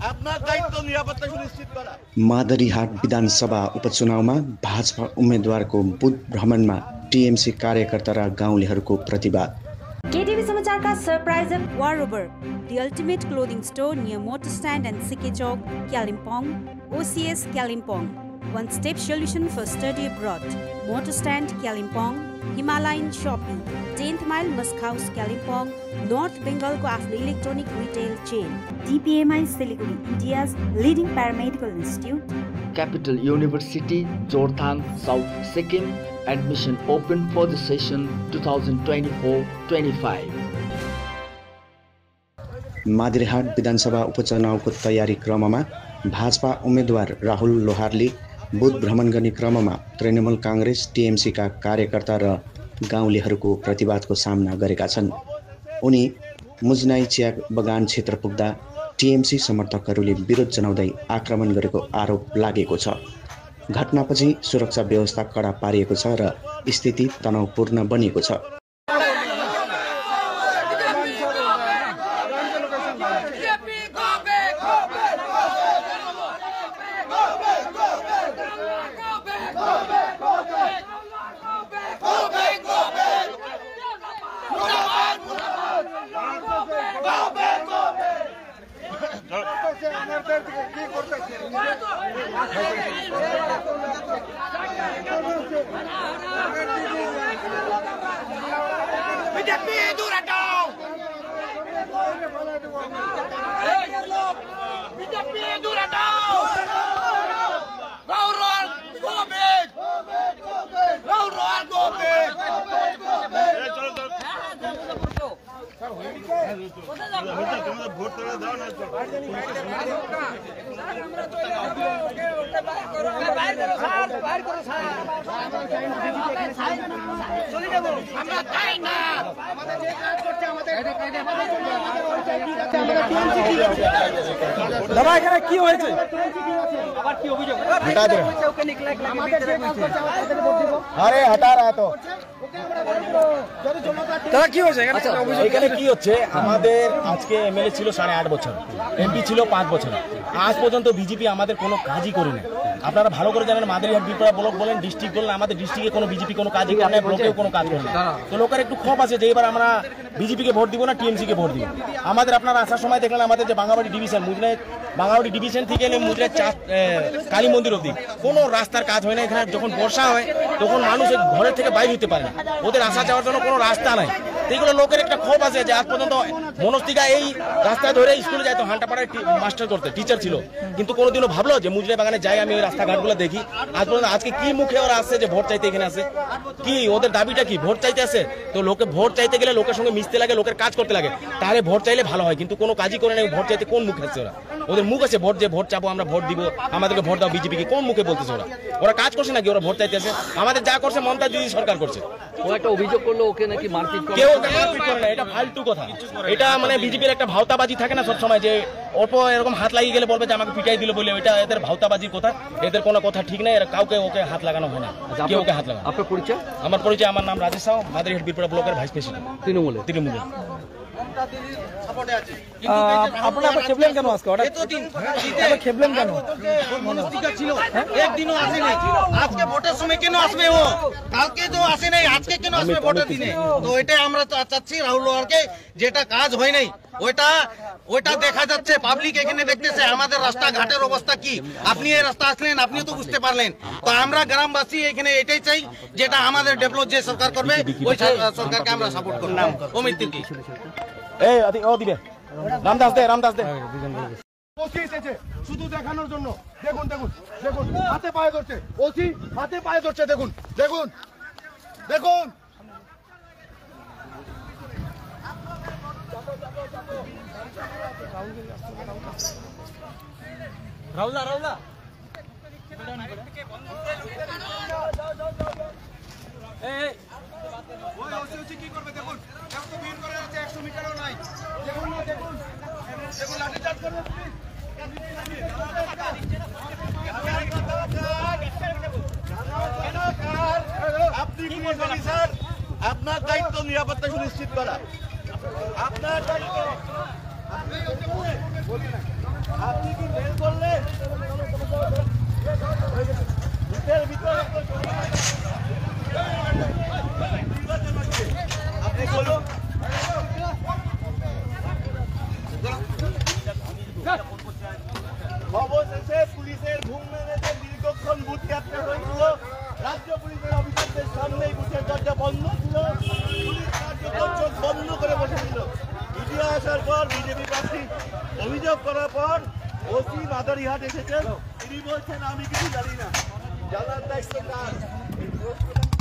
আপনার দায়িত্ব নিরাপত্তা সুনিশ্চিত করা। मादरीहाट विधानसभा उपचुनावमा भाजपा उम्मेदवारको बुथ भ्रमणमा टीएमसी कार्यकर्ता र गाउँलेहरूको प्रतिवाद। केटीभी समाचारका surprise war over The ultimate clothing store near Motor Stand and Sike Chowk, Kalimpong. OCS Kalimpong, one-step solution for study abroad. Motor Stand Kalimpong, Himalayan Shopping, 10th Mile Musk House Kalimpong, North Bengal ko आफ्नो electronic retail chain. DPMI Siliguri, India's leading paramedical institute. Capital University, Jorthang, South Sikkim. Admission open for the session 2024-25. Madarihat विधानसभा उपचुनावको तयारी क्रममा भाजपा उम्मेदवार Rahul लोहारले booth भ्रमण गर्ने क्रममा तृणमूल कांग्रेस टीएमसीका कार्यकर्ता र गाउँलेहरूको प्रतिवादको सामना गरेका छन्। उनी मुजनाई चिया बगान क्षेत्र पुग्दा टीएमसी समर्थकहरूले विरोध जनाउँदै आक्रमण गरेको आरोप लागेको छ। घटनापछि सुरक्षा व्यवस्था कडा पारिएको छ र स्थिति तनावपूर्ण बनेको छ। अरे हटा रहा तो তারা কি হয়েছে এখানে কি হচ্ছে আমাদের আজকে এমএলএ ছিল 8.5 বছর এমপি ছিল 5 বছর আজ পর্যন্ত বিজেপি আমাদের কোনো কাজই করেনি আপনারা ভালো করে জানেন মাদারিহাট বিপড়া ব্লক বলেন ডিস্ট্রিক্ট বলেন আমাদের ডিস্ট্রিক্টে কোনো বিজেপি কোনো কাজই করে না ব্লকেও কোনো কাজ করে না তো লোকের একটু ক্ষোভ আছে যে এবার আমরা বিজেপিকে ভোট দিব না টিএমসি কে ভোট দিব আমাদের আপনারা আসার সময় দেখলেন আমাদের যে বাঙাবাড়ি ডিভিশন মুজনাই বাঙাবাড়ি ডিভিশন থেকে নিয়ে মুজনাই কালী মন্দির অবধি কোনো রাস্তার কাজ হয় না এখানে যখন বর্ষা হয় তখন মানুষ ঘরের থেকে বাইরে হতে পারে না ওদের আসা যাওয়ার জন্য কোনো রাস্তা নাই এইগুলো লোকের একটা ক্ষোভ আছে যে আজ পর্যন্ত মনস্তিকা এই রাস্তা ধরে স্কুলে যায় তো হান্টাপাড়ায় মাস্টার করতে টিচার ছিল কিন্তু কোনোদিনও ভাবলো যে মুজরাই বাগানে যাই আমি ওই রাস্তাঘাটগুলো দেখি আজ পর্যন্ত আজকে কি মুখে ওরা আসছে যে ভোট চাইতে এখানে আসে কি ওদের দাবিটা কি ভোট চাইতে আসে তো লোকে ভোট চাইতে গেলে লোকের সঙ্গে মিশতে লাগে লোকের কাজ করতে লাগে তাহলে ভোট চাইলে ভালো হয় কিন্তু কোনো কাজই করে না ভোট চাইতে কোন মুখে আসছে ওরা ওদের মুখ আছে ভোট যে ভোট চাবো আমরা ভোট দিব আমাদেরকে ভোট দাও বিজেপিকে কোন মুখে বলতেছে ওরা কাজ করছে নাকি ওরা ভোট চাইতে আসে আমাদের যা করছে মমতা দিদি সরকার করছে ও একটা অভিযোগ করলো ওকে নাকি মারপিট করে কেউ মারপিট করে না এটা ফালতু কথা এটা মানে বিজেপির একটা ভাওতাবাজি থাকে না সব সময় যে অল্প এরকম হাত লাগিয়ে গেলে বলবে যে আমাকে পিটাই দিল বলে এটা এদের ভাওতাবাজির কথা এদের কোনো কথা ঠিক নাই এরা কাউকে ওকে হাত লাগানো হয় না কেউ ওকে হাত লাগানো আপনার পরিচয় আমার নাম রাজেশ সাউ মাদারিহাট বিপড়া ব্লকের ভাইস প্রেসিডেন্ট তৃণমূলে আপনারা খেপলেন কেন আজকে খেপলেন কেন ছিল একদিনও আসে নাই আজকে ভোটের সময় কেন আসবে ও কালকে তো আসে নাই আজকে কেন আসবে ভোটের দিনে তো এটাই আমরা চাচ্ছি রাহুল লোহারকে যেটা কাজ হয় নাই ওইটা দেখা যাচ্ছে পাবলিক এখানে দেখতেছে আমাদের রাস্তাঘাটের অবস্থা কি আপনি এই রাস্তা আসলেন আপনিও তো বুঝতে পারলেন তো আমরা গ্রামবাসী এখানে এটাই চাই যেটা আমাদের ডেভেলপ যে সরকার করবে ওই সরকারকে আমরা সাপোর্ট করব অমিত তির্কি এই ও দিবে রামদাস দে ওসি এসেছে শুধু দেখানোর জন্য দেখুন দেখুন দেখুন হাতে পায়ে ধরছে ওসি হাতে পায়ে ধরছে দেখুন দেখুন দেখুন রাউলা এই ওই ওসি কি করবে দেখুন এত ভিড় করে আছে 100 মিটারও নাই দেখুন না দেখুন লাঠি চার্জ করবে আপনি কি করবেন স্যার আপনার দায়িত্ব নিরাপত্তা সুনিশ্চিত করা আপনার দায়িত্ব আপনি কি বের করলেন ভিতরে ভিতরে আপনি বলুন অবশেষে পুলিশের ঘুম ভেঙেছে। দীর্ঘক্ষণ বুথ ক্যাপ্চার হয়েছিল, রাজ্য পুলিশের অফিসারদের সামনেই বুথের দরজা বন্ধ ছিল, পুলিশ কার্যকর চোখ বন্ধ করে বসেছিল। মিডিয়া আসার পর বিজেপি প্রার্থী অভিযোগ করার পর ওসি মাদারিহাট এসেছেন, তিনি বলছেন আমি কিছু জানি না, জানার দায়িত্ব কার?